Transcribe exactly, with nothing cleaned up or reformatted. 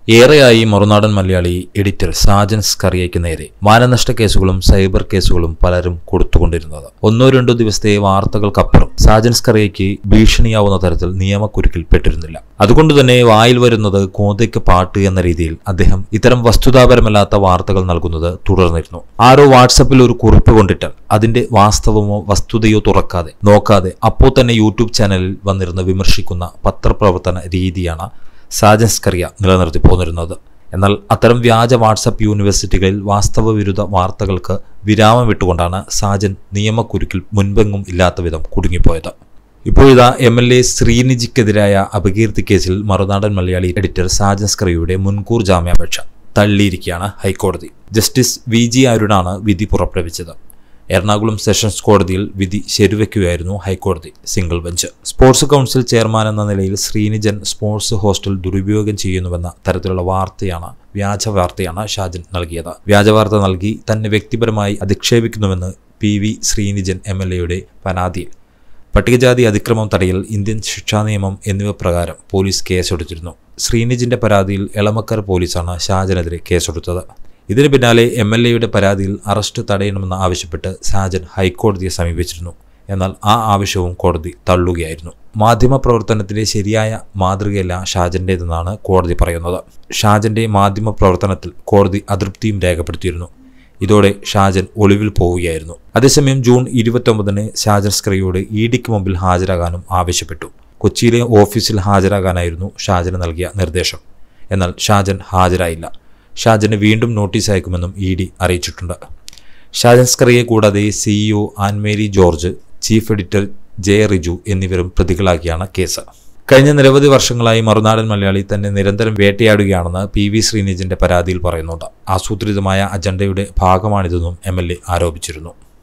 ഏറെയായി Marunadan Malayali editor Sajan സ്കറിയയ്ക്ക് നേരെ മാനനഷ്ട കേസുകളും സൈബർ കേസുകളും പലരും കൊടുത്തുകൊണ്ടിരുന്നത്. ഒന്നോ രണ്ടോ ദിവസത്തെ വാർത്തകൾക്കപ്പുറം സാജൻ സ്കറിയയ്ക്ക് ഭീഷണിയാവുന്ന തരത്തിൽ നിയമക്കുരുക്കിൽ പെട്ടിരുന്നില്ല. അതുകൊണ്ടുതന്നെ വായിൽ വരുന്നത് കോതയ്ക്ക് പാട്ട് എന്ന രീതിയിൽ അദ്ദേഹം ഇത്തരം വസ്തുതാപരമല്ലാത്ത വാർത്തകൾ നൽകുന്നത് തുടർന്നിരുന്നു. ആരോ വാട്സപ്പിൽ ഒരു കുറിപ്പ് കൊണ്ടിട്ടാൽ അതിന്റെ വാസ്തവമോ വസ്തുതയോ തുറക്കാതെ നോക്കാതെ അപ്പോൾ തന്നെ യൂട്യൂബ് ചാനലിൽ വന്നിരുന്ന് വിമർശിക്കുന്ന പത്രപ്രവർത്തന രീതിയാണ് സാജൻ സ്കറിയ നിലനിർത്തി പോന്നിരുന്നത്. എന്നാൽ അത്തരം വ്യാജ വാട്സപ്പ് യൂണിവേഴ്സിറ്റികളിൽ വാസ്തവവിരുദ്ധ വാർത്തകൾക്ക് വിരാമം വിട്ടുകൊണ്ടാണ് സാജൻ നിയമക്കുരുക്കിൽ മുൻപെങ്ങും ഇല്ലാത്ത വിധം കുടുങ്ങിപ്പോയത്. ഇപ്പോഴിതാ എം എൽ എ ശ്രീനിജിക്കെതിരായ അപകീർത്തി കേസിൽ മറുനാടൻ മലയാളി എഡിറ്റർ സാജൻ സ്കറിയയുടെ മുൻകൂർ ജാമ്യാപേക്ഷ തള്ളിയിരിക്കുകയാണ് ഹൈക്കോടതി. ജസ്റ്റിസ് വി ജി അരുണാണ് വിധി പുറപ്പെടുവിച്ചത്. എറണാകുളം സെഷൻസ് കോടതിയിൽ വിധി ശരിവെക്കുകയായിരുന്നു ഹൈക്കോടതി single bench. Sports council chairman എന്ന നിലയിൽ ശ്രീനിജൻ സ്പോർട്സ് ഹോസ്റ്റൽ ദുരുപയോഗം ചെയ്യുന്നുവെന്ന തരത്തിലുള്ള വാർത്തയാണ് വ്യാജ വാർത്തയാണ് ഷാജൻ നൽകിയത്. വ്യാജ വാർത്ത നൽകി തന്നെ വ്യക്തിപരമായി അധിക്ഷേപിക്കുന്നുവെന്ന് P V Sreenijan M L എയുടെ പരാതിയിൽ പട്ടികജാതി അതിക്രമം തടയൽ, ഇന്ത്യൻ ശിക്ഷാ നിയമം എന്നിവ പ്രകാരം പോലീസ് കേസെടുത്തിരുന്നു. ശ്രീനിജിന്റെ പരാതിയിൽ എളമക്കര പോലീസാണ് ഷാജനെതിരെ കേസെടുത്തത്. ഇതിന് പിന്നാലെ എം എൽ എയുടെ പരാതിയിൽ അറസ്റ്റ് തടയണമെന്ന് ആവശ്യപ്പെട്ട് സാജൻ ഹൈക്കോടതിയെ സമീപിച്ചിരുന്നു. എന്നാൽ ആ ആവശ്യവും കോടതി തള്ളുകയായിരുന്നു. മാധ്യമപ്രവർത്തനത്തിന്റെ ശരിയായ മാതൃകയല്ല ഷാജന്റേതെന്നാണ് കോടതി പറയുന്നത്. ഷാജന്റെ മാധ്യമപ്രവർത്തനത്തിൽ കോടതി അതൃപ്തിയും രേഖപ്പെടുത്തിയിരുന്നു. ഇതോടെ ഷാജൻ ഒളിവിൽ പോവുകയായിരുന്നു. അതേസമയം ജൂൺ ഇരുപത്തൊമ്പതിന് സാജൻ സ്കറിയയോട് ഇ ഡിക്ക് മുമ്പിൽ ഹാജരാകാനും ആവശ്യപ്പെട്ടു. കൊച്ചിയിലെ ഓഫീസിൽ ഹാജരാകാനായിരുന്നു ഷാജന് നൽകിയ നിർദ്ദേശം. എന്നാൽ ഷാജൻ ഹാജരായില്ല. ഷാജന് വീണ്ടും നോട്ടീസ് അയക്കുമെന്നും ഇ ഡി അറിയിച്ചിട്ടുണ്ട്. ഷാജൻ സ്കറിയെ കൂടാതെ CEO Annmary George, chief editor J Riju എന്നിവരും പ്രതികളാക്കിയാണ് കേസ്. കഴിഞ്ഞ നിരവധി വർഷങ്ങളായി മറുനാടൻ മലയാളി തന്നെ നിരന്തരം വേട്ടയാടുകയാണെന്ന് പി വി ശ്രീനിജന്റെ പരാതിയിൽ പറയുന്നുണ്ട്. ആസൂത്രിതമായ അജണ്ടയുടെ ഭാഗമാണിതെന്നും എം എൽ എ ആരോപിച്ചിരുന്നു.